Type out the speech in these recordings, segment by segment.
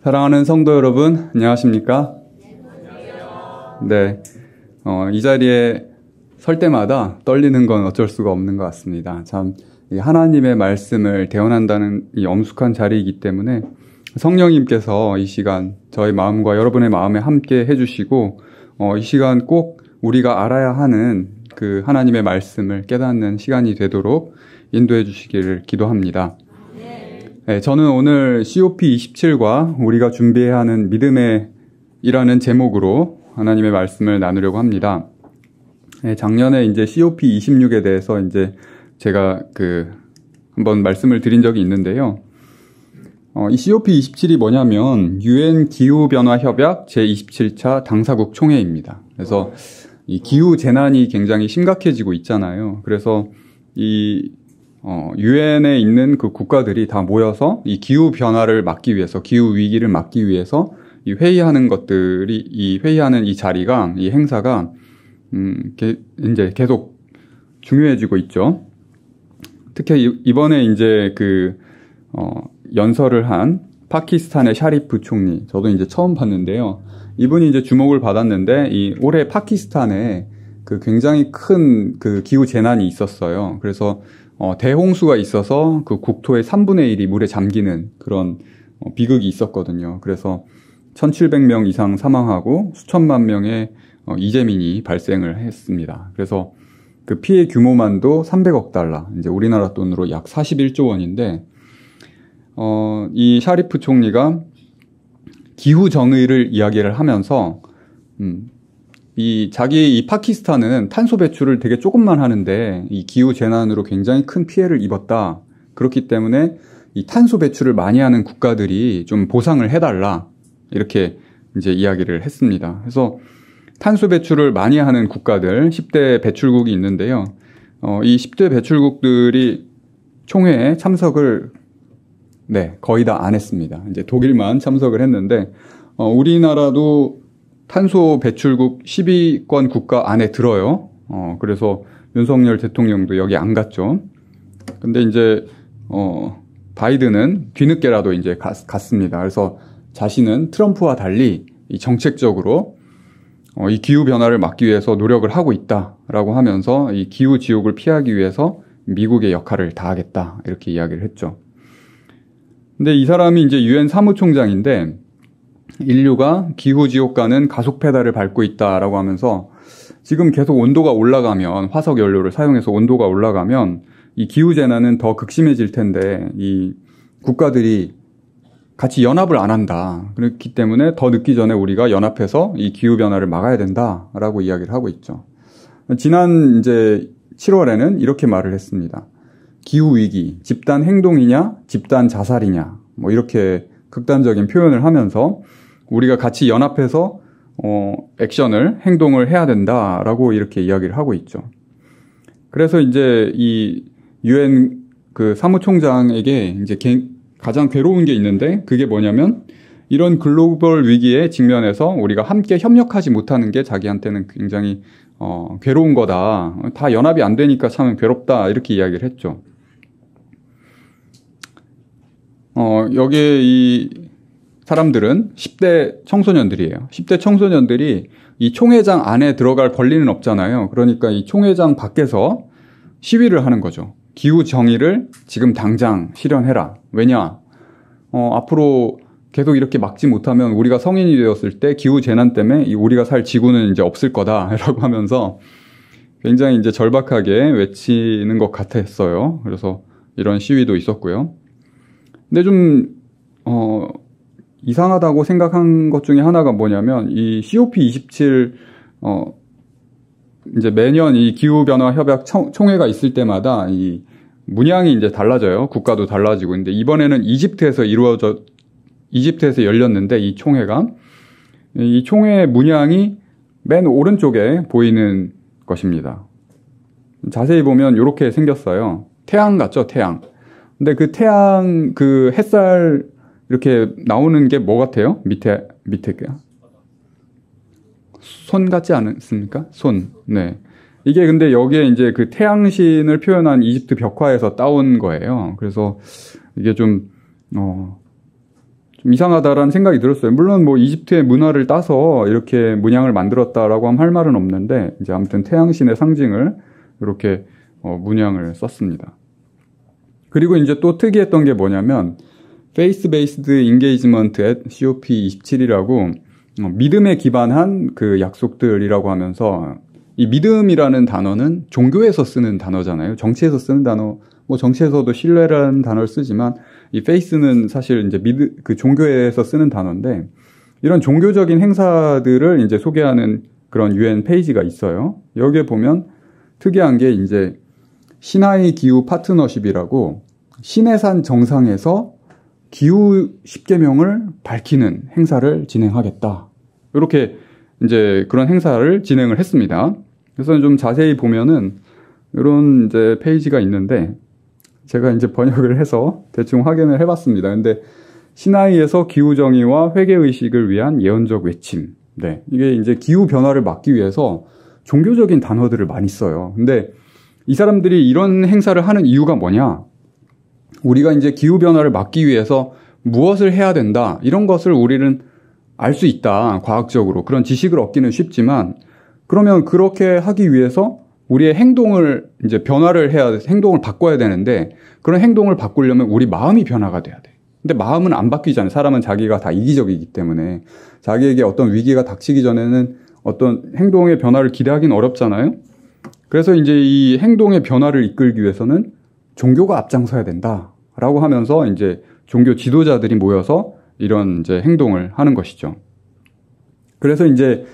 사랑하는 성도 여러분, 안녕하십니까? 네, 이 자리에 설 때마다 떨리는 건 어쩔 수가 없는 것 같습니다. 참, 하나님의 말씀을 대언한다는 이 엄숙한 자리이기 때문에 성령님께서 이 시간 저희 마음과 여러분의 마음에 함께 해주시고, 이 시간 꼭 우리가 알아야 하는 그 하나님의 말씀을 깨닫는 시간이 되도록 인도해 주시기를 기도합니다. 네, 저는 오늘 COP27과 우리가 준비해야 하는 믿음의 이라는 제목으로 하나님의 말씀을 나누려고 합니다. 네, 작년에 이제 COP26에 대해서 이제 제가 한번 말씀을 드린 적이 있는데요. 이 COP27이 뭐냐면 UN 기후변화 협약 제27차 당사국 총회입니다. 그래서 이 기후 재난이 굉장히 심각해지고 있잖아요. 그래서 유엔에 있는 그 국가들이 다 모여서 이 기후 변화를 막기 위해서, 기후 위기를 막기 위해서 이 회의하는 이 자리가, 이 행사가, 이제 계속 중요해지고 있죠. 특히 이번에 이제 연설을 한 파키스탄의 샤리프 총리, 저도 이제 처음 봤는데요. 이분이 이제 주목을 받았는데, 올해 파키스탄에 굉장히 큰 기후 재난이 있었어요. 그래서 대홍수가 있어서 그 국토의 3분의 1이 물에 잠기는 그런 비극이 있었거든요. 그래서 1,700명 이상 사망하고 수천만 명의 이재민이 발생을 했습니다. 그래서 그 피해 규모만도 300억 달러, 이제 우리나라 돈으로 약 41조 원인데, 이 샤리프 총리가 기후 정의를 이야기를 하면서, 이 파키스탄은 탄소 배출을 되게 조금만 하는데 이 기후 재난으로 굉장히 큰 피해를 입었다. 그렇기 때문에 이 탄소 배출을 많이 하는 국가들이 좀 보상을 해달라. 이렇게 이제 이야기를 했습니다. 그래서 탄소 배출을 많이 하는 국가들 10대 배출국이 있는데요. 이 10대 배출국들이 총회에 참석을 거의 다 안 했습니다. 이제 독일만 참석을 했는데 우리나라도 탄소 배출국 10위권 국가 안에 들어요. 그래서 윤석열 대통령도 여기 안 갔죠. 근데 이제, 바이든은 뒤늦게라도 이제 갔습니다. 그래서 자신은 트럼프와 달리 이 정책적으로, 이 기후변화를 막기 위해서 노력을 하고 있다라고 하면서 이 기후지옥을 피하기 위해서 미국의 역할을 다하겠다. 이렇게 이야기를 했죠. 근데 이 사람이 이제 유엔 사무총장인데, 인류가 기후지옥과는 가속 페달을 밟고 있다라고 하면서 지금 계속 온도가 올라가면, 화석 연료를 사용해서 온도가 올라가면 이 기후재난은 더 극심해질 텐데 이 국가들이 같이 연합을 안 한다. 그렇기 때문에 더 늦기 전에 우리가 연합해서 이 기후변화를 막아야 된다라고 이야기를 하고 있죠. 지난 이제 7월에는 이렇게 말을 했습니다. 기후위기, 집단 행동이냐, 집단 자살이냐, 뭐 이렇게 극단적인 표현을 하면서 우리가 같이 연합해서 행동을 해야 된다라고 이렇게 이야기를 하고 있죠. 그래서 이제 이 유엔 사무총장에게 이제 가장 괴로운 게 있는데 그게 뭐냐면 이런 글로벌 위기에 직면해서 우리가 함께 협력하지 못하는 게 자기한테는 굉장히 괴로운 거다. 다 연합이 안 되니까 참 괴롭다 이렇게 이야기를 했죠. 여기에 이 사람들은 10대 청소년들이에요. 10대 청소년들이 이 총회장 안에 들어갈 권리는 없잖아요. 그러니까 이 총회장 밖에서 시위를 하는 거죠. 기후 정의를 지금 당장 실현해라. 왜냐? 앞으로 계속 이렇게 막지 못하면 우리가 성인이 되었을 때 기후 재난 때문에 우리가 살 지구는 이제 없을 거다라고 하면서 굉장히 이제 절박하게 외치는 것 같았어요. 그래서 이런 시위도 있었고요. 근데 좀 이상하다고 생각한 것 중에 하나가 뭐냐면 이 COP27 이제 매년 이 기후변화 협약 총회가 있을 때마다 이 문양이 이제 달라져요. 국가도 달라지고. 근데 이번에는 이집트에서 열렸는데 이 총회가 이 총회 문양이 맨 오른쪽에 보이는 것입니다. 자세히 보면 이렇게 생겼어요. 태양 같죠, 태양. 근데 그 태양 햇살 이렇게 나오는 게 뭐 같아요? 밑에 손 같지 않습니까? 손. 네. 이게 근데 여기에 이제 그 태양신을 표현한 이집트 벽화에서 따온 거예요. 그래서 이게 좀 좀 이상하다라는 생각이 들었어요. 물론 뭐 이집트의 문화를 따서 이렇게 문양을 만들었다라고 하면 할 말은 없는데, 이제 아무튼 태양신의 상징을 이렇게 문양을 썼습니다. 그리고 이제 또 특이했던 게 뭐냐면, Faith Based Engagement at COP27이라고 믿음에 기반한 그 약속들이라고 하면서, 이 믿음이라는 단어는 종교에서 쓰는 단어잖아요. 정치에서 쓰는 단어, 뭐 정치에서도 신뢰라는 단어를 쓰지만 이 faith는 사실 이제 그 종교에서 쓰는 단어인데, 이런 종교적인 행사들을 이제 소개하는 그런 UN 페이지가 있어요. 여기에 보면 특이한 게 이제 시나이 기후 파트너십이라고 시내산 정상에서 기후 10계명을 밝히는 행사를 진행하겠다. 이렇게 이제 그런 행사를 진행을 했습니다. 그래서 좀 자세히 보면은 이런 이제 페이지가 있는데, 제가 이제 번역을 해서 대충 확인을 해봤습니다. 근데 시나이에서 기후 정의와 회개 의식을 위한 예언적 외침. 네, 이게 이제 기후 변화를 막기 위해서 종교적인 단어들을 많이 써요. 근데 이 사람들이 이런 행사를 하는 이유가 뭐냐? 우리가 이제 기후 변화를 막기 위해서 무엇을 해야 된다, 이런 것을 우리는 알 수 있다, 과학적으로. 그런 지식을 얻기는 쉽지만, 그러면 그렇게 하기 위해서 우리의 행동을 이제 변화를 행동을 바꿔야 되는데, 그런 행동을 바꾸려면 우리 마음이 변화가 돼야 돼. 근데 마음은 안 바뀌잖아요. 사람은 자기가 다 이기적이기 때문에. 자기에게 어떤 위기가 닥치기 전에는 어떤 행동의 변화를 기대하기는 어렵잖아요. 그래서 이제 이 행동의 변화를 이끌기 위해서는 종교가 앞장서야 된다라고 하면서 이제 종교 지도자들이 모여서 이런 이제 행동을 하는 것이죠. 그래서 이제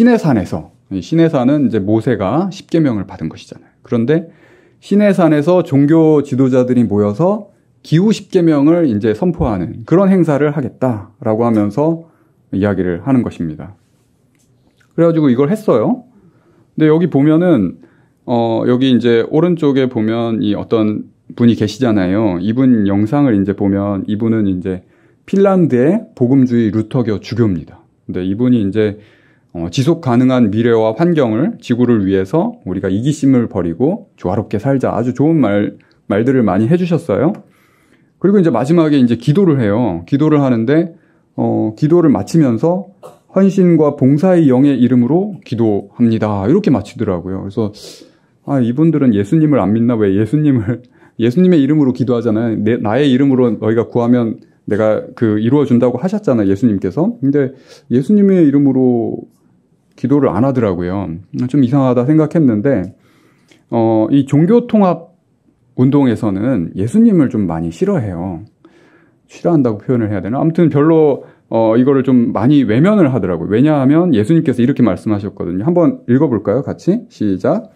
시내산은 이제 모세가 10계명을 받은 것이잖아요. 그런데 시내산에서 종교 지도자들이 모여서 기후 10계명을 이제 선포하는 그런 행사를 하겠다라고 하면서 이야기를 하는 것입니다. 그래가지고 이걸 했어요. 근데 여기 보면은 여기 이제 오른쪽에 보면 이 어떤 분이 계시잖아요. 이분 영상을 이제 보면 이분은 이제 핀란드의 복음주의 루터교 주교입니다. 근데 이분이 이제 지속 가능한 미래와 환경을, 지구를 위해서 우리가 이기심을 버리고 조화롭게 살자, 아주 좋은 말들을 많이 해주셨어요. 그리고 이제 마지막에 이제 기도를 해요. 기도를 하는데 기도를 마치면서 헌신과 봉사의 영의 이름으로 기도합니다, 이렇게 마치더라고요. 그래서 이분들은 예수님을 안 믿나? 왜 예수님의 이름으로 기도하잖아요. 나의 이름으로 너희가 구하면 내가 이루어준다고 하셨잖아요, 예수님께서. 근데 예수님의 이름으로 기도를 안 하더라고요. 좀 이상하다 생각했는데, 이 종교통합 운동에서는 예수님을 좀 많이 싫어해요. 싫어한다고 표현을 해야 되나? 아무튼 별로, 이거를 좀 많이 외면을 하더라고요. 왜냐하면 예수님께서 이렇게 말씀하셨거든요. 한번 읽어볼까요? 같이? 시작.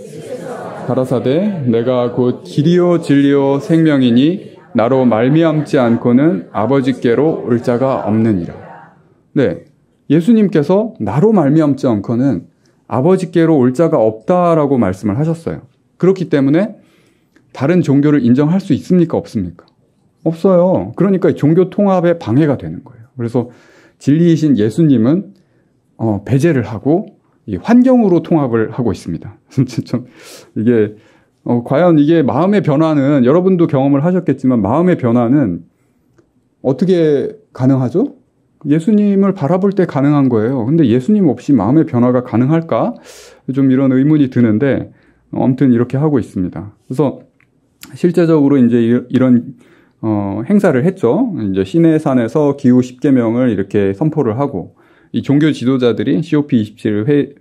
가라사대 내가 곧 길이요 진리요 생명이니 나로 말미암지 않고는 아버지께로 올 자가 없느니라. 네, 예수님께서 나로 말미암지 않고는 아버지께로 올 자가 없다라고 말씀을 하셨어요. 그렇기 때문에 다른 종교를 인정할 수 있습니까? 없습니까? 없어요. 그러니까 종교 통합에 방해가 되는 거예요. 그래서 진리이신 예수님은 배제를 하고 이 환경으로 통합을 하고 있습니다. 좀 이게 과연 이게 마음의 변화는, 여러분도 경험을 하셨겠지만 마음의 변화는 어떻게 가능하죠? 예수님을 바라볼 때 가능한 거예요. 근데 예수님 없이 마음의 변화가 가능할까? 좀 이런 의문이 드는데, 아무튼 이렇게 하고 있습니다. 그래서 실제적으로 이제 이런 행사를 했죠. 이제 시내산에서 기후 10계명을 이렇게 선포를 하고, 이 종교 지도자들이 COP27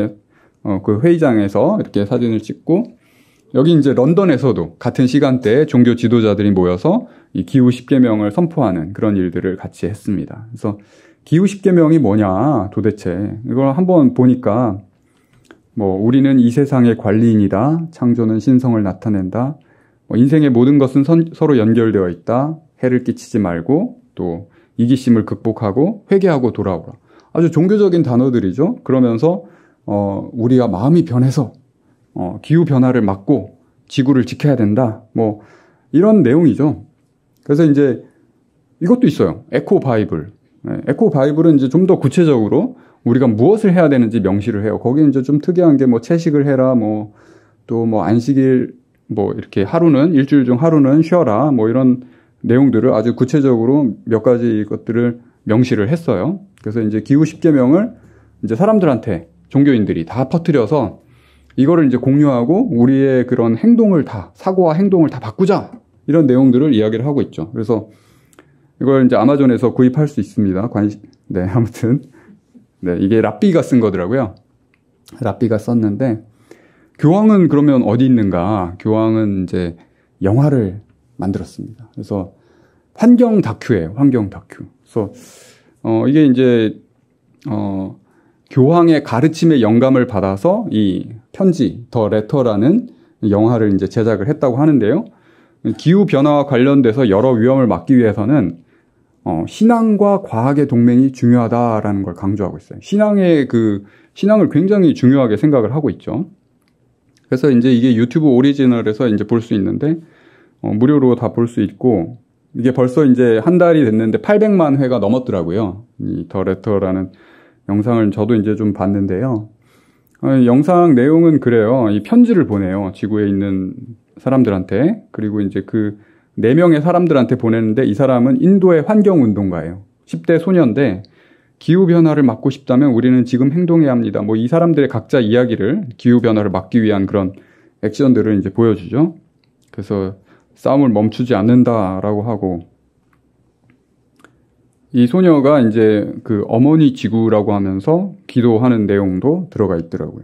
회의장에서 이렇게 사진을 찍고, 여기 이제 런던에서도 같은 시간대에 종교 지도자들이 모여서 이 기후 10계명을 선포하는 그런 일들을 같이 했습니다. 그래서 기후 10계명이 뭐냐 도대체, 이걸 한번 보니까 우리는 이 세상의 관리인이다, 창조는 신성을 나타낸다, 인생의 모든 것은 서로 연결되어 있다, 해를 끼치지 말고 또 이기심을 극복하고 회개하고 돌아오라. 아주 종교적인 단어들이죠. 그러면서 우리가 마음이 변해서 기후 변화를 막고 지구를 지켜야 된다, 이런 내용이죠. 그래서 이제 이것도 있어요. 에코 바이블. 에코 바이블은 이제 좀 더 구체적으로 우리가 무엇을 해야 되는지 명시를 해요. 거기는 이제 좀 특이한 게 채식을 해라, 또 안식일, 이렇게 일주일 중 하루는 쉬어라, 이런 내용들을 아주 구체적으로 몇 가지 것들을 명시를 했어요. 그래서 이제 기후 10계명을 이제 사람들한테 종교인들이 다 퍼뜨려서 이거를 이제 공유하고 우리의 그런 행동을 다, 사고와 행동을 다 바꾸자! 이런 내용들을 이야기를 하고 있죠. 그래서 이걸 이제 아마존에서 구입할 수 있습니다. 네, 아무튼. 네, 이게 랍비가 쓴 거더라고요. 랍비가 썼는데, 교황은 그러면 어디 있는가? 교황은 이제 영화를 만들었습니다. 그래서 환경 다큐예요. 환경 다큐. 그래서, 이게 이제, 교황의 가르침에 영감을 받아서 이 편지, 더 레터라는 영화를 이제 제작을 했다고 하는데요. 기후 변화와 관련돼서 여러 위험을 막기 위해서는 신앙과 과학의 동맹이 중요하다라는 걸 강조하고 있어요. 신앙을 굉장히 중요하게 생각을 하고 있죠. 그래서 이제 이게 유튜브 오리지널에서 이제 볼 수 있는데, 무료로 다 볼 수 있고, 이게 벌써 이제 한 달이 됐는데 800만 회가 넘었더라고요. 이 더 레터라는 영상을 저도 이제 좀 봤는데요. 영상 내용은 그래요. 이 편지를 보내요. 지구에 있는 사람들한테. 그리고 이제 그 4명의 사람들한테 보내는데 이 사람은 인도의 환경운동가예요. 10대 소년인데 기후변화를 막고 싶다면 우리는 지금 행동해야 합니다. 뭐 이 사람들의 각자 이야기를 기후변화를 막기 위한 그런 액션들을 이제 보여주죠. 그래서 싸움을 멈추지 않는다라고 하고 이 소녀가 이제 그 어머니 지구라고 하면서 기도하는 내용도 들어가 있더라고요.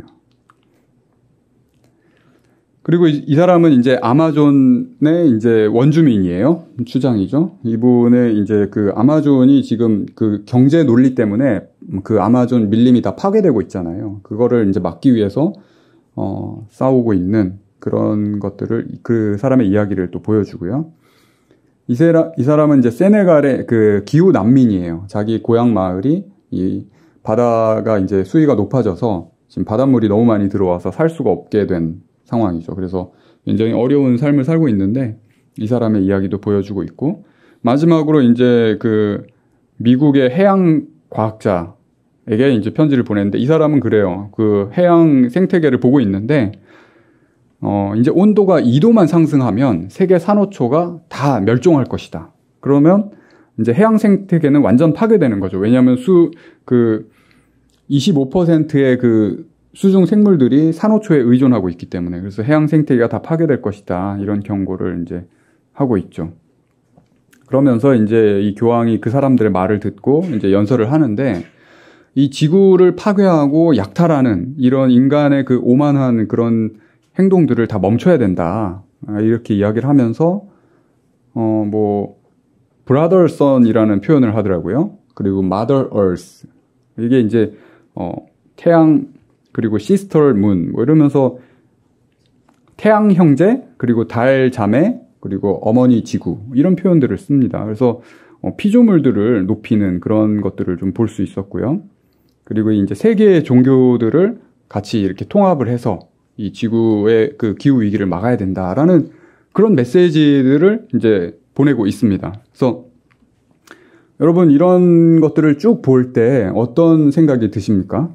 그리고 이 사람은 이제 아마존의 이제 원주민이에요. 추장이죠. 이분의 이제 그 아마존이 지금 그 경제 논리 때문에 그 아마존 밀림이 다 파괴되고 있잖아요. 그거를 이제 막기 위해서 싸우고 있는 그런 것들을 그 사람의 이야기를 또 보여주고요. 이 사람은 이제 세네갈의 그 기후 난민이에요. 자기 고향 마을이 이 바다가 이제 수위가 높아져서 지금 바닷물이 너무 많이 들어와서 살 수가 없게 된 상황이죠. 그래서 굉장히 어려운 삶을 살고 있는데 이 사람의 이야기도 보여주고 있고 마지막으로 이제 그 미국의 해양 과학자에게 이제 편지를 보냈는데 이 사람은 그래요. 그 해양 생태계를 보고 있는데 이제 온도가 2도만 상승하면 세계 산호초가 다 멸종할 것이다. 그러면 이제 해양 생태계는 완전 파괴되는 거죠. 왜냐하면 25%의 그 수중 생물들이 산호초에 의존하고 있기 때문에 그래서 해양 생태계가 다 파괴될 것이다. 이런 경고를 이제 하고 있죠. 그러면서 이제 이 교황이 그 사람들의 말을 듣고 이제 연설을 하는데 이 지구를 파괴하고 약탈하는 이런 인간의 그 오만한 그런 행동들을 다 멈춰야 된다. 이렇게 이야기를 하면서 brother sun이라는 표현을 하더라고요. 그리고 mother earth. 이게 이제 태양 그리고 시스터 문 뭐 이러면서 태양 형제 그리고 달 자매 그리고 어머니 지구 이런 표현들을 씁니다. 그래서 피조물들을 높이는 그런 것들을 좀 볼 수 있었고요. 그리고 이제 세계의 종교들을 같이 이렇게 통합을 해서 이 지구의 그 기후 위기를 막아야 된다라는 그런 메시지들을 이제 보내고 있습니다. 그래서 여러분 이런 것들을 쭉 볼 때 어떤 생각이 드십니까?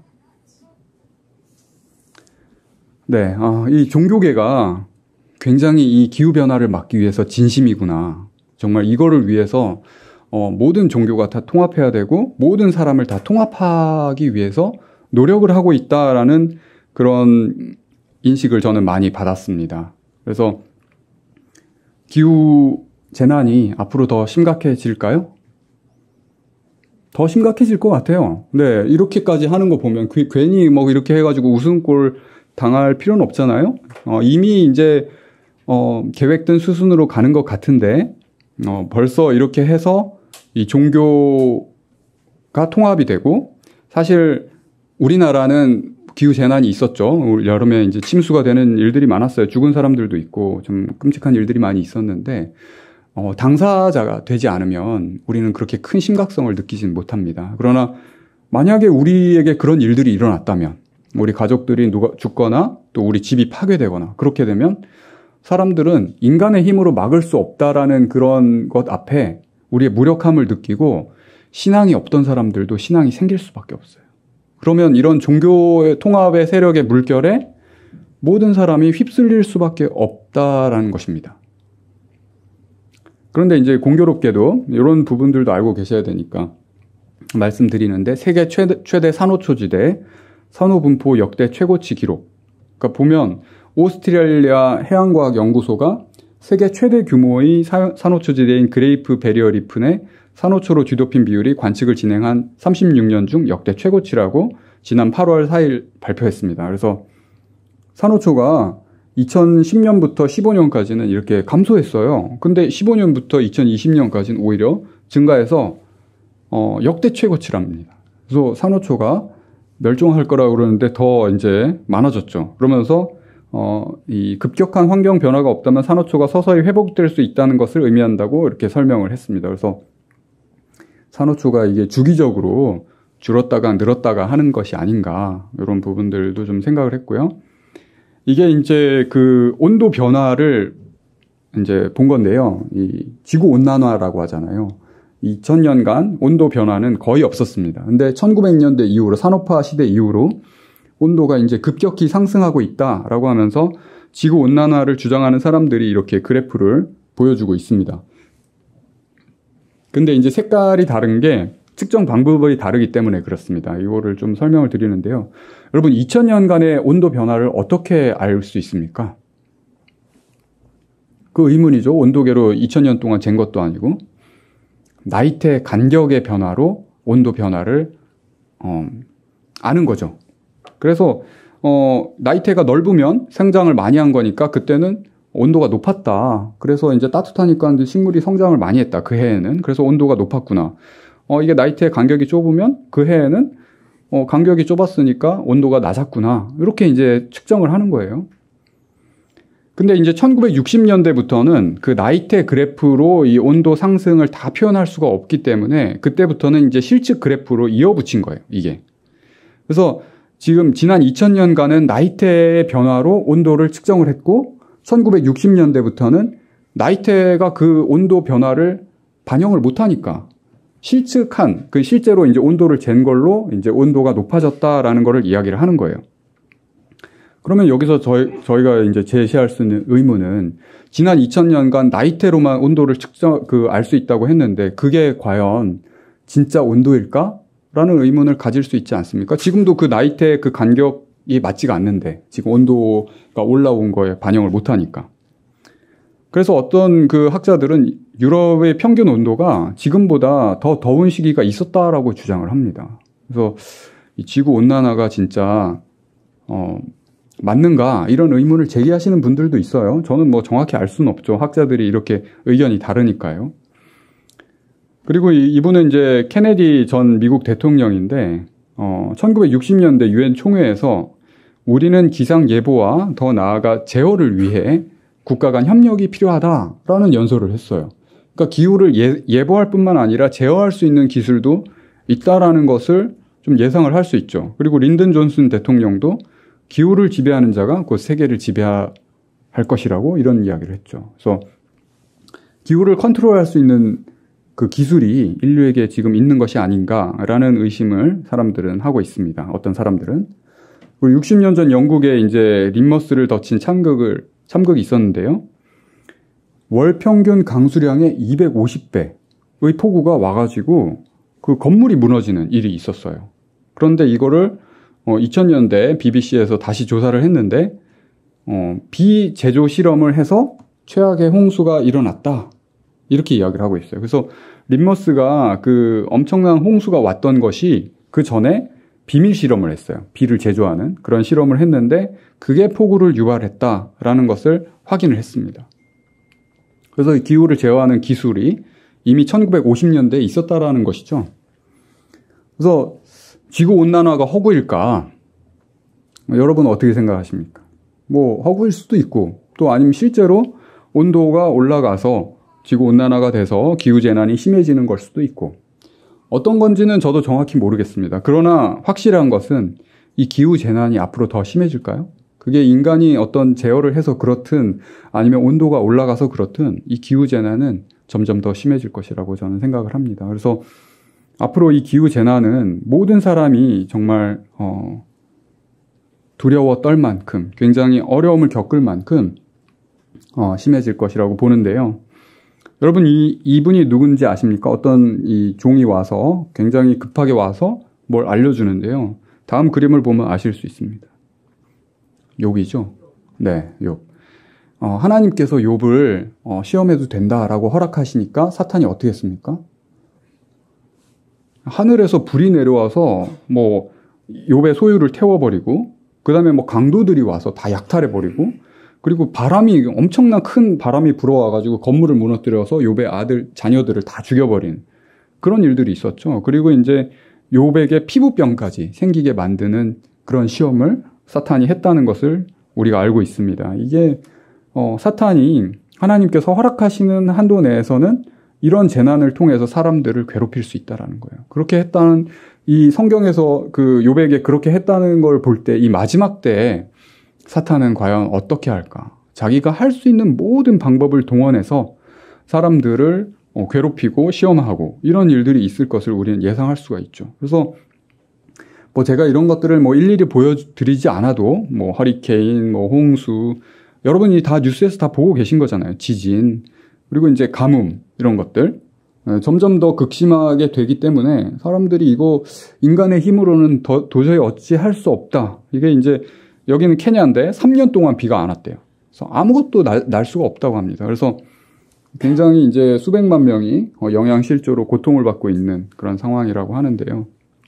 네, 이 종교계가 굉장히 이 기후변화를 막기 위해서 진심이구나. 정말 이거를 위해서 모든 종교가 다 통합해야 되고 모든 사람을 다 통합하기 위해서 노력을 하고 있다라는 그런 인식을 저는 많이 받았습니다. 그래서 기후 재난이 앞으로 더 심각해질까요? 더 심각해질 것 같아요. 네, 이렇게까지 하는 거 보면 괜히 뭐 이렇게 해가지고 웃음꼴 당할 필요는 없잖아요. 이미 이제 계획된 수순으로 가는 것 같은데 벌써 이렇게 해서 이 종교가 통합이 되고 사실 우리나라는 기후 재난이 있었죠. 여름에 이제 침수가 되는 일들이 많았어요. 죽은 사람들도 있고 좀 끔찍한 일들이 많이 있었는데 당사자가 되지 않으면 우리는 그렇게 큰 심각성을 느끼진 못합니다. 그러나 만약에 우리에게 그런 일들이 일어났다면 우리 가족들이 누가 죽거나 또 우리 집이 파괴되거나 그렇게 되면 사람들은 인간의 힘으로 막을 수 없다라는 그런 것 앞에 우리의 무력함을 느끼고 신앙이 없던 사람들도 신앙이 생길 수밖에 없어요. 그러면 이런 종교의 통합의 세력의 물결에 모든 사람이 휩쓸릴 수밖에 없다라는 것입니다. 그런데 이제 공교롭게도 이런 부분들도 알고 계셔야 되니까 말씀드리는데 세계 최대 산호초지대 산호분포 역대 최고치 기록. 그러니까 보면 오스트레일리아 해양과학연구소가 세계 최대 규모의 산호초지대인 그레이프 베리어 리프 내 산호초로 뒤덮인 비율이 관측을 진행한 36년 중 역대 최고치라고 지난 8월 4일 발표했습니다. 그래서 산호초가 2010년부터 15년까지는 이렇게 감소했어요. 근데 15년부터 2020년까지는 오히려 증가해서 역대 최고치랍니다. 그래서 산호초가 멸종할 거라고 그러는데 더 이제 많아졌죠. 그러면서 이 급격한 환경 변화가 없다면 산호초가 서서히 회복될 수 있다는 것을 의미한다고 이렇게 설명을 했습니다. 그래서 산호초가 이게 주기적으로 줄었다가 늘었다가 하는 것이 아닌가 이런 부분들도 좀 생각을 했고요. 이게 이제 그 온도 변화를 이제 본 건데요. 이 지구 온난화라고 하잖아요. 2000년간 온도 변화는 거의 없었습니다. 근데 1900년대 이후로 산업화 시대 이후로 온도가 이제 급격히 상승하고 있다라고 하면서 지구 온난화를 주장하는 사람들이 이렇게 그래프를 보여주고 있습니다. 근데 이제 색깔이 다른 게 측정 방법이 다르기 때문에 그렇습니다. 이거를 좀 설명을 드리는데요. 여러분 2000년간의 온도 변화를 어떻게 알 수 있습니까? 그 의문이죠. 온도계로 2000년 동안 잰 것도 아니고 나이테 간격의 변화로 온도 변화를 아는 거죠. 그래서 나이테가 넓으면 생장을 많이 한 거니까 그때는 온도가 높았다. 그래서 이제 따뜻하니까 식물이 성장을 많이 했다. 그 해에는. 그래서 온도가 높았구나. 이게 나이테의 간격이 좁으면 그 해에는 간격이 좁았으니까 온도가 낮았구나. 이렇게 이제 측정을 하는 거예요. 근데 이제 1960년대부터는 그 나이테 그래프로 이 온도 상승을 다 표현할 수가 없기 때문에 그때부터는 이제 실측 그래프로 이어붙인 거예요, 이게. 그래서 지금 지난 2000년간은 나이테의 변화로 온도를 측정을 했고 1960년대부터는 나이테가 그 온도 변화를 반영을 못하니까 실측한, 그 실제로 이제 온도를 잰 걸로 이제 온도가 높아졌다라는 거를 이야기를 하는 거예요. 그러면 여기서 저희가 이제 제시할 수 있는 의문은 지난 2000년간 나이테로만 온도를 알 수 있다고 했는데 그게 과연 진짜 온도일까? 라는 의문을 가질 수 있지 않습니까? 지금도 그 나이테 그 간격이 맞지가 않는데 지금 온도가 올라온 거에 반영을 못하니까. 그래서 어떤 그 학자들은 유럽의 평균 온도가 지금보다 더 더운 시기가 있었다라고 주장을 합니다. 그래서 이 지구 온난화가 진짜 맞는가 이런 의문을 제기하시는 분들도 있어요. 저는 뭐 정확히 알 수는 없죠. 학자들이 이렇게 의견이 다르니까요. 그리고 이분은 이제 케네디 전 미국 대통령인데 1960년대 유엔 총회에서 우리는 기상 예보와 더 나아가 제어를 위해 국가 간 협력이 필요하다라는 연설을 했어요. 그러니까 기후를 예보할 뿐만 아니라 제어할 수 있는 기술도 있다라는 것을 좀 예상을 할 수 있죠. 그리고 린든 존슨 대통령도 기후를 지배하는 자가 곧 세계를 지배할 것이라고 이런 이야기를 했죠. 그래서 기후를 컨트롤할 수 있는 그 기술이 인류에게 지금 있는 것이 아닌가라는 의심을 사람들은 하고 있습니다. 어떤 사람들은. 그리고 60년 전 영국에 이제 린머스를 덧친 참극이 있었는데요. 월 평균 강수량의 250배의 폭우가 와가지고 그 건물이 무너지는 일이 있었어요. 그런데 이거를 2000년대 BBC에서 다시 조사를 했는데 비제조 실험을 해서 최악의 홍수가 일어났다. 이렇게 이야기를 하고 있어요. 그래서 린머스가 그 엄청난 홍수가 왔던 것이 그 전에 비밀 실험을 했어요. 비를 제조하는 그런 실험을 했는데 그게 폭우를 유발했다라는 것을 확인을 했습니다. 그래서 이 기후를 제어하는 기술이 이미 1950년대에 있었다라는 것이죠. 그래서 지구온난화가 허구일까? 여러분은 어떻게 생각하십니까? 뭐 허구일 수도 있고 또 아니면 실제로 온도가 올라가서 지구온난화가 돼서 기후재난이 심해지는 걸 수도 있고 어떤 건지는 저도 정확히 모르겠습니다. 그러나 확실한 것은 이 기후재난이 앞으로 더 심해질까요? 그게 인간이 어떤 제어를 해서 그렇든 아니면 온도가 올라가서 그렇든 이 기후재난은 점점 더 심해질 것이라고 저는 생각을 합니다. 그래서 앞으로 이 기후재난은 모든 사람이 정말 두려워 떨 만큼 굉장히 어려움을 겪을 만큼 심해질 것이라고 보는데요. 여러분 이분이 누군지 아십니까? 어떤 이 종이 와서 굉장히 급하게 와서 뭘 알려주는데요. 다음 그림을 보면 아실 수 있습니다. 욥이죠? 네, 욥. 하나님께서 욥을 시험해도 된다라고 허락하시니까 사탄이 어떻게 했습니까? 하늘에서 불이 내려와서 뭐 욥의 소유를 태워버리고 그 다음에 뭐 강도들이 와서 다 약탈해버리고 그리고 바람이 엄청난 큰 바람이 불어와가지고 건물을 무너뜨려서 욥의 아들 자녀들을 다 죽여버린 그런 일들이 있었죠. 그리고 이제 욥에게 피부병까지 생기게 만드는 그런 시험을 사탄이 했다는 것을 우리가 알고 있습니다. 이게 사탄이 하나님께서 허락하시는 한도 내에서는 이런 재난을 통해서 사람들을 괴롭힐 수 있다라는 거예요. 그렇게 했다는 이 성경에서 그 욥에게 그렇게 했다는 걸 볼 때 이 마지막 때에 사탄은 과연 어떻게 할까? 자기가 할 수 있는 모든 방법을 동원해서 사람들을 괴롭히고 시험하고 이런 일들이 있을 것을 우리는 예상할 수가 있죠. 그래서 뭐 제가 이런 것들을 뭐 일일이 보여드리지 않아도 뭐 허리케인, 뭐 홍수 여러분이 다 뉴스에서 다 보고 계신 거잖아요. 지진 그리고 이제 가뭄 이런 것들 점점 더 극심하게 되기 때문에 사람들이 이거 인간의 힘으로는 도저히 어찌할 수 없다. 이게 이제 여기는 케냐인데 3년 동안 비가 안 왔대요. 그래서 아무것도 날 수가 없다고 합니다. 그래서 굉장히 이제 수백만 명이 영양실조로 고통을 받고 있는 그런 상황이라고 하는데요.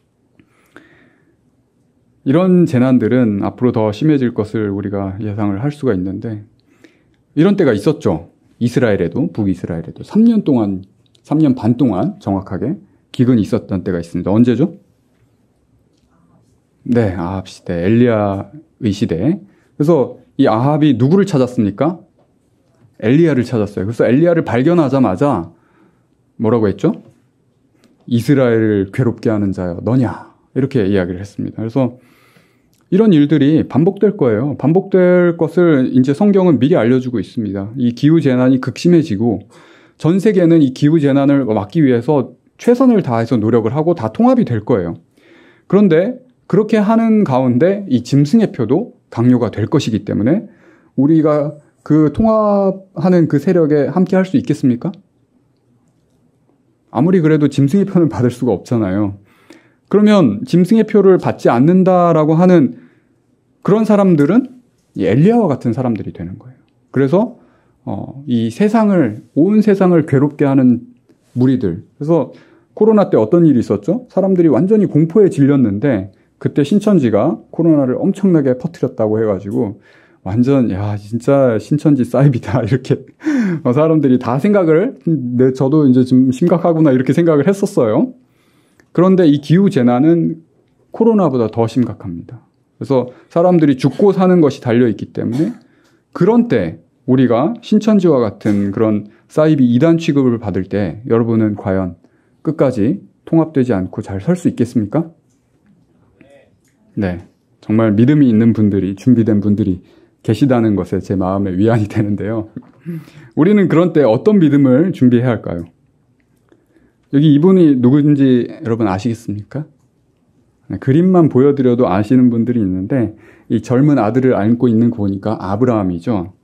이런 재난들은 앞으로 더 심해질 것을 우리가 예상을 할 수가 있는데 이런 때가 있었죠. 이스라엘에도 북이스라엘에도 3년 반 동안 정확하게 기근이 있었던 때가 있습니다. 언제죠? 네, 아합 시대, 엘리야의 시대. 그래서 이 아합이 누구를 찾았습니까? 엘리야를 찾았어요. 그래서 엘리야를 발견하자마자 뭐라고 했죠? 이스라엘을 괴롭게 하는 자여 너냐? 이렇게 이야기를 했습니다. 그래서 이런 일들이 반복될 거예요. 반복될 것을 이제 성경은 미리 알려주고 있습니다. 이 기후재난이 극심해지고 전 세계는 이 기후재난을 막기 위해서 최선을 다해서 노력을 하고 다 통합이 될 거예요. 그런데 그렇게 하는 가운데 이 짐승의 표도 강요가 될 것이기 때문에 우리가 그 통합하는 그 세력에 함께 할 수 있겠습니까? 아무리 그래도 짐승의 표는 받을 수가 없잖아요. 그러면 짐승의 표를 받지 않는다라고 하는 그런 사람들은 이 엘리야와 같은 사람들이 되는 거예요. 그래서 이 세상을 온 세상을 괴롭게 하는 무리들. 그래서 코로나 때 어떤 일이 있었죠? 사람들이 완전히 공포에 질렸는데 그때 신천지가 코로나를 엄청나게 퍼뜨렸다고 해가지고 완전 야 진짜 신천지 사이비다 이렇게 사람들이 다 생각을 저도 이제 좀 심각하구나 이렇게 생각을 했었어요. 그런데 이 기후 재난은 코로나보다 더 심각합니다. 그래서 사람들이 죽고 사는 것이 달려 있기 때문에 그런 때 우리가 신천지와 같은 그런 사이비 이단 취급을 받을 때 여러분은 과연 끝까지 통합되지 않고 잘 설 수 있겠습니까? 네, 정말 믿음이 있는 분들이 준비된 분들이 계시다는 것에 제 마음에 위안이 되는데요. 우리는 그런 때 어떤 믿음을 준비해야 할까요? 여기 이분이 누군지 여러분 아시겠습니까? 그림만 보여드려도 아시는 분들이 있는데 이 젊은 아들을 안고 있는 거 보니까 아브라함이죠.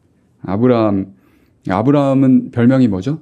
아브라함은 별명이 뭐죠?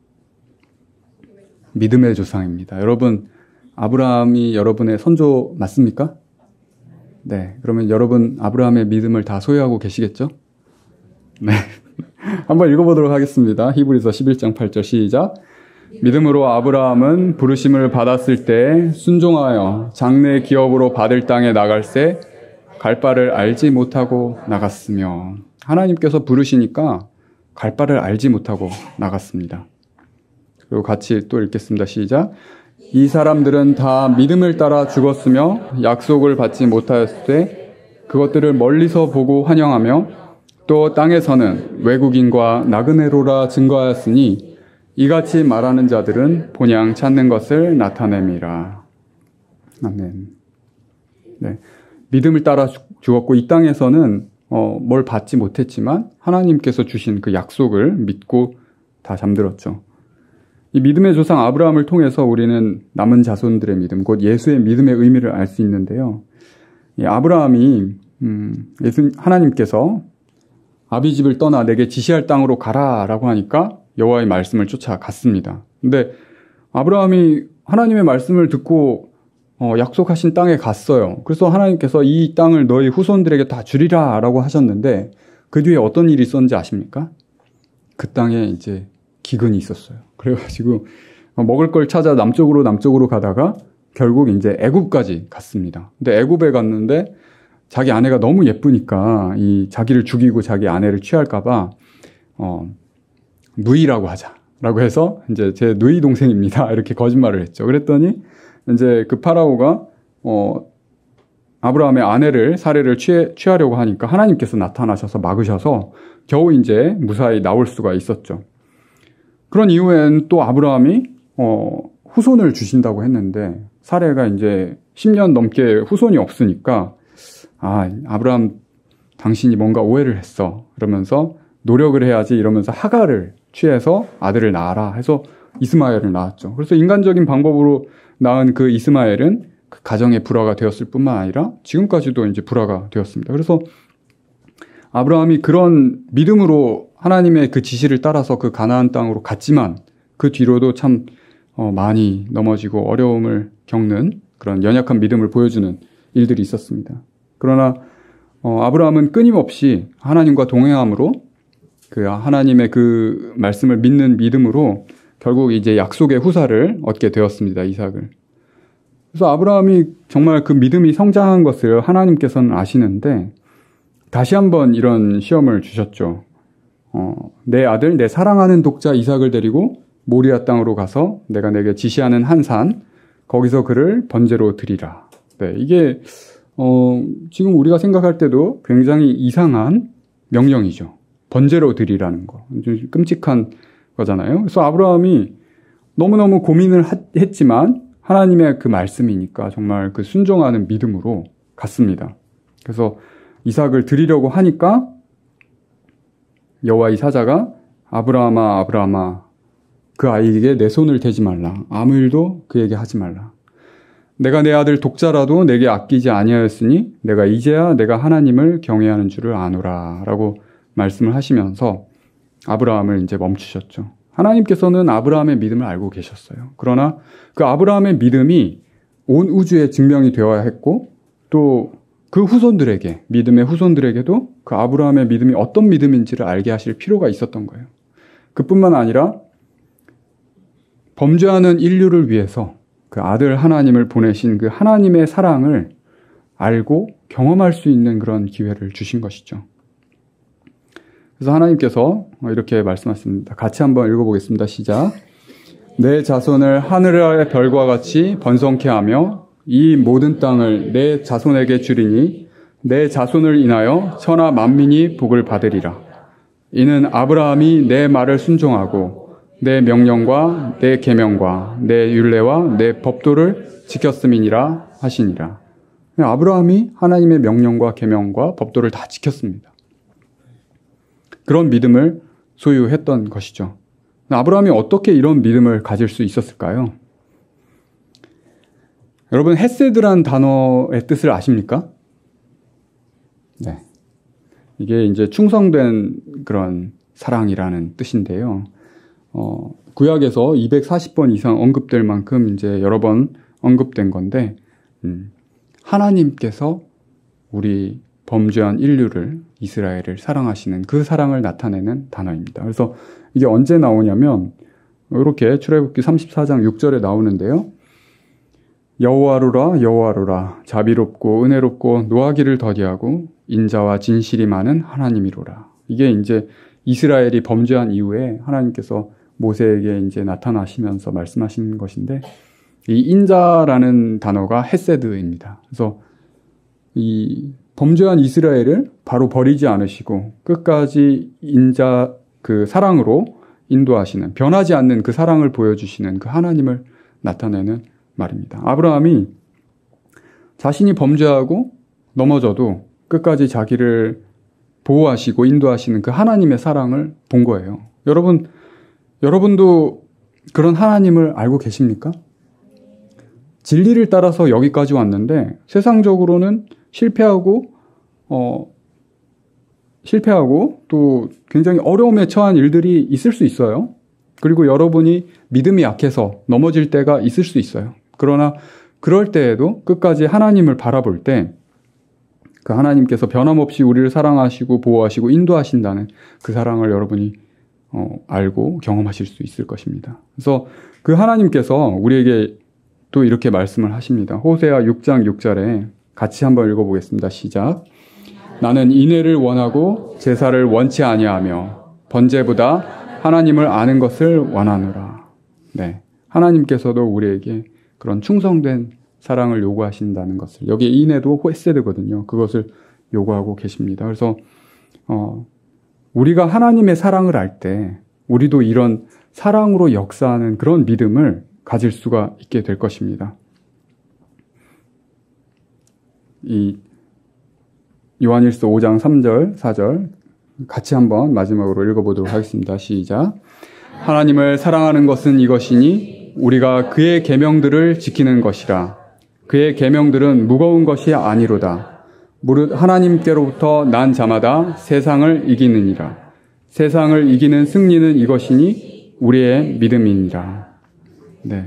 믿음의 조상입니다. 여러분 아브라함이 여러분의 선조 맞습니까? 네, 그러면 여러분 아브라함의 믿음을 다 소유하고 계시겠죠? 네, 한번 읽어보도록 하겠습니다. 히브리서 11장 8절 시작. 믿음으로 아브라함은 부르심을 받았을 때 순종하여 장래 기업으로 받을 땅에 나갈새 갈 바를 알지 못하고 나갔으며 하나님께서 부르시니까 갈 바를 알지 못하고 나갔습니다. 그리고 같이 또 읽겠습니다. 시작. 이 사람들은 다 믿음을 따라 죽었으며 약속을 받지 못하였을 때 그것들을 멀리서 보고 환영하며 또 땅에서는 외국인과 나그네로라 증거하였으니 이같이 말하는 자들은 본향 찾는 것을 나타냄이라. 아멘. 네, 믿음을 따라 죽었고 이 땅에서는 뭘 받지 못했지만 하나님께서 주신 그 약속을 믿고 다 잠들었죠. 이 믿음의 조상 아브라함을 통해서 우리는 남은 자손들의 믿음, 곧 예수의 믿음의 의미를 알 수 있는데요. 이 아브라함이 하나님께서 아비 집을 떠나 내게 지시할 땅으로 가라라고 하니까 여호와의 말씀을 쫓아갔습니다. 근데 아브라함이 하나님의 말씀을 듣고 약속하신 땅에 갔어요. 그래서 하나님께서 이 땅을 너희 후손들에게 다 주리라 라고 하셨는데 그 뒤에 어떤 일이 있었는지 아십니까? 그 땅에 이제 기근이 있었어요. 그래가지고 먹을 걸 찾아 남쪽으로 가다가 결국 이제 애굽까지 갔습니다. 근데 애굽에 갔는데 자기 아내가 너무 예쁘니까 이 자기를 죽이고 자기 아내를 취할까봐 누이라고 하자라고 해서 이제 제 누이 동생입니다 이렇게 거짓말을 했죠. 그랬더니 이제 그 파라오가 아브라함의 아내를 사례를 취하려고 하니까 하나님께서 나타나셔서 막으셔서 겨우 이제 무사히 나올 수가 있었죠. 그런 이후엔 또 아브라함이 후손을 주신다고 했는데 사례가 이제 10년 넘게 후손이 없으니까 아브라함 당신이 뭔가 오해를 했어. 그러면서 노력을 해야지 이러면서 하갈을 취해서 아들을 낳아라 해서 이스마엘을 낳았죠. 그래서 인간적인 방법으로 낳은 그 이스마엘은 그 가정의 불화가 되었을 뿐만 아니라 지금까지도 이제 불화가 되었습니다. 그래서 아브라함이 그런 믿음으로 하나님의 그 지시를 따라서 그 가나안 땅으로 갔지만 그 뒤로도 참 많이 넘어지고 어려움을 겪는 그런 연약한 믿음을 보여주는 일들이 있었습니다. 그러나 아브라함은 끊임없이 하나님과 동행함으로 그 하나님의 그 말씀을 믿는 믿음으로 결국 이제 약속의 후사를 얻게 되었습니다. 이삭을. 그래서 아브라함이 정말 그 믿음이 성장한 것을 하나님께서는 아시는데 다시 한번 이런 시험을 주셨죠. 내 아들, 내 사랑하는 독자 이삭을 데리고 모리아 땅으로 가서 내가 내게 지시하는 한 산, 거기서 그를 번제로 드리라. 네, 이게 지금 우리가 생각할 때도 굉장히 이상한 명령이죠. 번제로 드리라는 거. 좀 끔찍한 거잖아요. 그래서 아브라함이 너무너무 고민을 했지만 하나님의 그 말씀이니까 정말 그 순종하는 믿음으로 갔습니다. 그래서 이삭을 드리려고 하니까 여호와의 사자가 아브라함아 아브라함아 그 아이에게 내 손을 대지 말라. 아무 일도 그에게 하지 말라. 내가 내 아들 독자라도 내게 아끼지 아니하였으니 내가 이제야 내가 하나님을 경외하는 줄을 아노라 라고 말씀을 하시면서 아브라함을 이제 멈추셨죠. 하나님께서는 아브라함의 믿음을 알고 계셨어요. 그러나 그 아브라함의 믿음이 온 우주에 증명이 되어야 했고 또 그 후손들에게, 믿음의 후손들에게도 그 아브라함의 믿음이 어떤 믿음인지를 알게 하실 필요가 있었던 거예요. 그뿐만 아니라 범죄하는 인류를 위해서 그 아들 하나님을 보내신 그 하나님의 사랑을 알고 경험할 수 있는 그런 기회를 주신 것이죠. 그래서 하나님께서 이렇게 말씀하십니다. 같이 한번 읽어보겠습니다. 시작. 내 자손을 하늘의 별과 같이 번성케 하며 이 모든 땅을 내 자손에게 주리니 내 자손을 인하여 천하 만민이 복을 받으리라. 이는 아브라함이 내 말을 순종하고 내 명령과 내 계명과 내 율례와 내 법도를 지켰음이니라 하시니라. 아브라함이 하나님의 명령과 계명과 법도를 다 지켰습니다. 그런 믿음을 소유했던 것이죠. 아브라함이 어떻게 이런 믿음을 가질 수 있었을까요? 여러분, 헤세드란 단어의 뜻을 아십니까? 네. 이게 이제 충성된 그런 사랑이라는 뜻인데요. 구약에서 240번 이상 언급될 만큼 이제 여러 번 언급된 건데, 하나님께서 우리 범죄한 인류를, 이스라엘을 사랑하시는 그 사랑을 나타내는 단어입니다. 그래서 이게 언제 나오냐면, 이렇게 출애굽기 34장 6절에 나오는데요. 여호와로라 여호와로라 자비롭고 은혜롭고 노하기를 더디하고 인자와 진실이 많은 하나님이로라. 이게 이제 이스라엘이 범죄한 이후에 하나님께서 모세에게 이제 나타나시면서 말씀하신 것인데, 이 인자라는 단어가 헤세드입니다. 그래서 이 범죄한 이스라엘을 바로 버리지 않으시고 끝까지 인자 그 사랑으로 인도하시는, 변하지 않는 그 사랑을 보여주시는 그 하나님을 나타내는 말입니다. 아브라함이 자신이 범죄하고 넘어져도 끝까지 자기를 보호하시고 인도하시는 그 하나님의 사랑을 본 거예요. 여러분도 그런 하나님을 알고 계십니까? 진리를 따라서 여기까지 왔는데 세상적으로는 실패하고 또 굉장히 어려움에 처한 일들이 있을 수 있어요. 그리고 여러분이 믿음이 약해서 넘어질 때가 있을 수 있어요. 그러나 그럴 때에도 끝까지 하나님을 바라볼 때 그 하나님께서 변함없이 우리를 사랑하시고 보호하시고 인도하신다는 그 사랑을 여러분이 알고 경험하실 수 있을 것입니다. 그래서 그 하나님께서 우리에게 또 이렇게 말씀을 하십니다. 호세아 6장 6절에 같이 한번 읽어보겠습니다. 시작. 나는 인애를 원하고 제사를 원치 아니하며 번제보다 하나님을 아는 것을 원하노라. 네, 하나님께서도 우리에게 그런 충성된 사랑을 요구하신다는 것을, 여기에 인애도 헤세드거든요. 그것을 요구하고 계십니다. 그래서 우리가 하나님의 사랑을 알 때 우리도 이런 사랑으로 역사하는 그런 믿음을 가질 수가 있게 될 것입니다. 이 요한일서 5장 3절, 4절 같이 한번 마지막으로 읽어보도록 하겠습니다. 시작. 하나님을 사랑하는 것은 이것이니 우리가 그의 계명들을 지키는 것이라. 그의 계명들은 무거운 것이 아니로다. 무릇 하나님께로부터 난 자마다 세상을 이기느니라. 세상을 이기는 승리는 이것이니 우리의 믿음이니라. 네.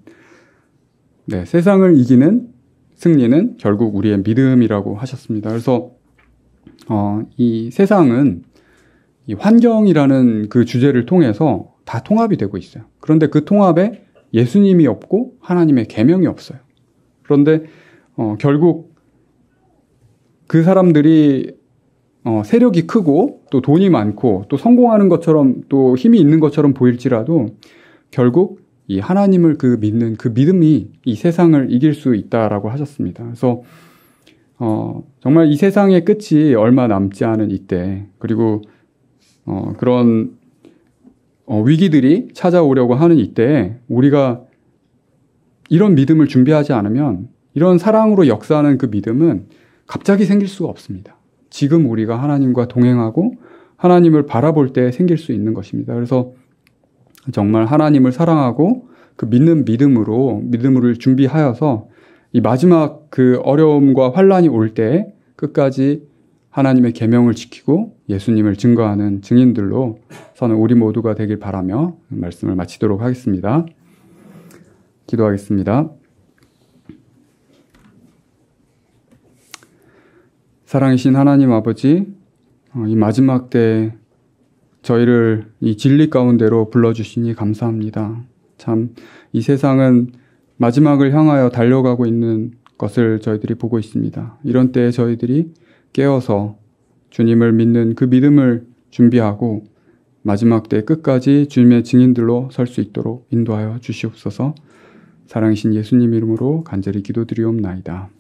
세상을 이기는 승리는 결국 우리의 믿음이라고 하셨습니다. 그래서 이 세상은 이 환경이라는 그 주제를 통해서 다 통합이 되고 있어요. 그런데 그 통합에 예수님이 없고 하나님의 계명이 없어요. 그런데 결국 그 사람들이 세력이 크고 또 돈이 많고 또 성공하는 것처럼 또 힘이 있는 것처럼 보일지라도 결국 이 하나님을 믿는 그 믿음이 이 세상을 이길 수 있다라고 하셨습니다. 그래서 정말 이 세상의 끝이 얼마 남지 않은 이때, 그리고 그런 위기들이 찾아오려고 하는 이때에 우리가 이런 믿음을 준비하지 않으면, 이런 사랑으로 역사하는 그 믿음은 갑자기 생길 수가 없습니다. 지금 우리가 하나님과 동행하고 하나님을 바라볼 때 생길 수 있는 것입니다. 그래서 정말 하나님을 사랑하고 그 믿는 믿음을 준비하여서 이 마지막 그 어려움과 환란이 올 때 끝까지 하나님의 계명을 지키고 예수님을 증거하는 증인들로 저는 우리 모두가 되길 바라며 말씀을 마치도록 하겠습니다. 기도하겠습니다. 사랑이신 하나님 아버지, 이 마지막 때 저희를 이 진리 가운데로 불러주시니 감사합니다. 참 이 세상은 마지막을 향하여 달려가고 있는 것을 저희들이 보고 있습니다. 이런 때에 저희들이 깨어서 주님을 믿는 그 믿음을 준비하고 마지막 때 끝까지 주님의 증인들로 설 수 있도록 인도하여 주시옵소서. 사랑이신 예수님 이름으로 간절히 기도드리옵나이다.